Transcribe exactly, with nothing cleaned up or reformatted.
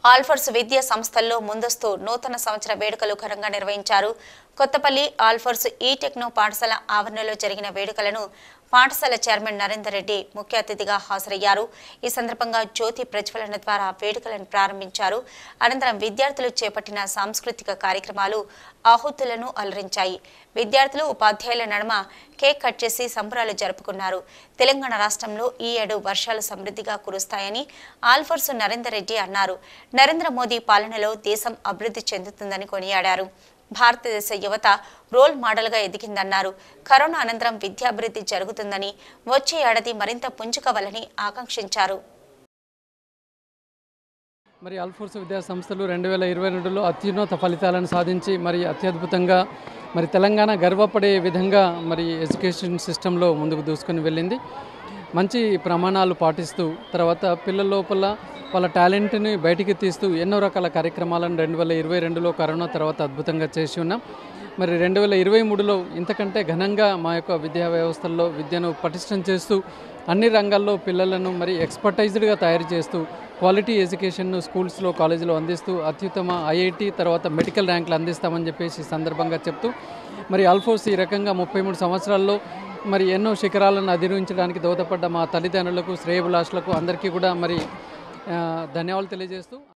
ఆల్ఫోర్స్ విద్యా సంస్థల్లో ముందస్తు నూతన సంవత్సర వేడుకలు ఘనంగా నిర్వహించారు. కొత్తపల్లి ఆల్ఫోర్స్ ఈ టెక్నో పాఠశాల ఆవరణలో జరిగిన వేడుకలను పాఠశాల చైర్మన్ నరేందర్ రెడ్డి ముఖ్య అతిథిగా హాజరయ్యారు. ఈ సందర్భంగా జ్యోతి ప్రజ్వలన ద్వారా వేడుకలను ప్రారంభించారు. అనంతరం విద్యార్థులు చేపట్టిన సాంస్కృతిక కార్యక్రమాలు ఆహుతులను అలరించాయి. విద్యార్థులు ఉపాధ్యాయుల నడుమ కేక్ కట్ చేసి సంబరాలు జరుపుకున్నారు. తెలంగాణ రాష్ట్రంలో ఈ ఏడు వర్షాలు సమృద్ధిగా కురుస్తాయని ఆల్ఫోర్స్ నరేందర్ రెడ్డి అన్నారు. నరేంద్ర మోదీ పాలనలో దేశం అభివృద్ధి చెందుతుందని కొనియాడారు. భారతదేశ యువత రోల్ మోడల్గా ఎదిగిందన్నారు. కరోనా అనంతరం విద్యాభివృద్ధి జరుగుతుందని, వచ్చే ఏడాది మరింత పుంజుకోవాలని ఆకాంక్షించారు. మరి ఆల్ఫోర్స్ విద్యా సంస్థలు రెండు వేల ఇరవై రెండులో అత్యున్నత ఫలితాలను సాధించి మరి అత్యద్భుతంగా మరి తెలంగాణ గర్వపడే విధంగా మరి ఎడ్యుకేషన్ సిస్టంలో ముందుకు దూసుకొని వెళ్ళింది. మంచి ప్రమాణాలు పాటిస్తూ తర్వాత పిల్లల లోపల వాళ్ళ టాలెంట్ని బయటికి తీస్తూ ఎన్నో రకాల కార్యక్రమాలను రెండు వేల ఇరవై రెండులో కరోనా తర్వాత అద్భుతంగా చేసి ఉన్నాం. మరి రెండు వేల ఇరవై మూడులో ఇంతకంటే ఘనంగా మా యొక్క విద్యా వ్యవస్థల్లో విద్యను పటిష్టం చేస్తూ అన్ని రంగాల్లో పిల్లలను మరి ఎక్స్పర్టైజ్డ్గా తయారు చేస్తూ క్వాలిటీ ఎడ్యుకేషన్ను స్కూల్స్లో కాలేజీలో అందిస్తూ అత్యుత్తమ ఐఐటి తర్వాత మెడికల్ ర్యాంకులు అందిస్తామని చెప్పేసి సందర్భంగా చెప్తూ మరి ఆల్ఫోర్స్ ఈ రకంగా ముప్పై మూడు సంవత్సరాల్లో మరి ఎన్నో శిఖరాలను అధిరోహించడానికి దోహదపడ్డ మా తల్లిదండ్రులకు శ్రేయభిలాషులకు అందరికీ కూడా మరి ధన్యవాదాలు తెలియజేస్తూ